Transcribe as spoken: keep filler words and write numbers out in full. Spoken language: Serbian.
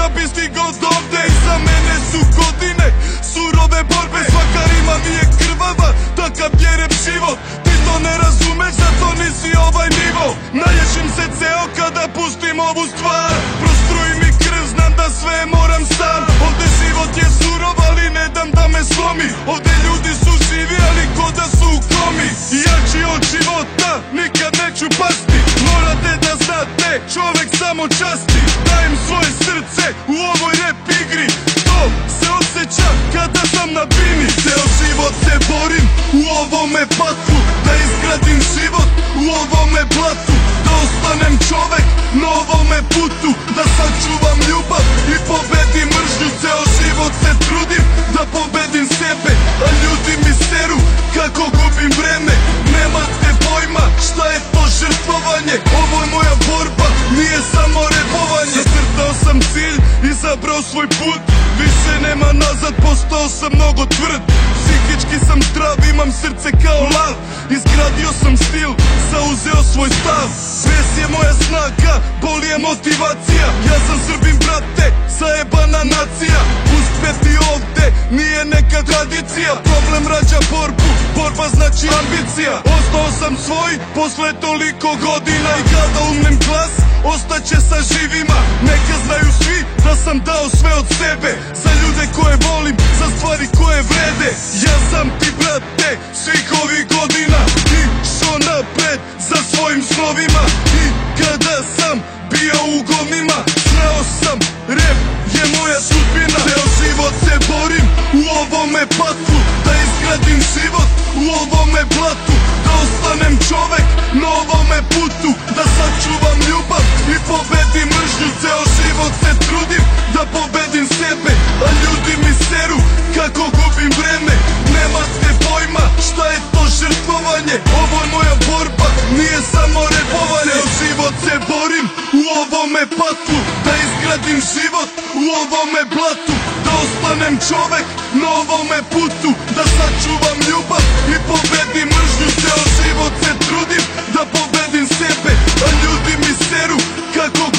da bi stigao dovde. Iza mene su godine surove borbe, svaka rima mi je krvava, takav je rap život. Ti to ne razumeš, zato nisi ovaj nivo. Naježim se ceo kada pustim ovu stvar, prostruji mi krv, znam da sve moram sam. Ovde život je surov, ali ne dam da me slomi. Ovde ljudi su živi, ali ko da su u komi. Jači od života, nikad neću pasti. Morate da znate, čovek samo časti. Dajem svoje srce u ovoj rap igri, to se osjeća kada sam na bini. Ceo život se borim u ovome patlu, da izgradim život u ovome blatu, da ostanem čovek na ovome putu, da sačuvam ljubav i pobedim mržnju. Ceo život se trudim da pobedim sebe, a ljudi mi seru kako gubim vreme. Nemate pojma šta je to žrtvovanje, ovo je moja borba, nije samo repovanje. Zacrtao sam cilj, izabrao svoj put, više nema nazad, postao sam mnogo tvrd. Psihički sam zdrav, imam srce kao lav, izgradio sam stil, zauzeo svoj stav. Sves je moja snaga, bol je motivacija, ja sam Srbin brate, zajebana nacija. Uspeti ovde nije neka tradicija, problem rađa borbu, borba znači ambicija. Ostao sam svoj posle toliko godina i kada umnem glas, ostaće sa živima. Neka znaju svi da sam dao sve od sebe, za ljude koje volim, za stvari koje vrede. Ja sam ti brate svih ovih godina, išao napred za svojim snovima. I kada sam bio u govnima, znao sam rap je moja sudbina. Ceo život se borim u ovome patlu, da izgradim život u ovome blatu, da ostanem čovek na ovome putu, da sačuvam ljubav i pobedim mržnju. Ceo život se trudim da pobedim sebe, a ljudi mi seru kako gubim vreme. Nemate pojma šta je to žrtvovanje, ovo je moja borba, nije samo repovanje. Ceo život se borim u ovome patlu, da izgradim život u ovome blatu, da ostanem čovek na ovome putu, da sačuvam ljubav i pobedim mržnju. Ceo život se trudim da pobedim sebe, a ljudi mi seru kako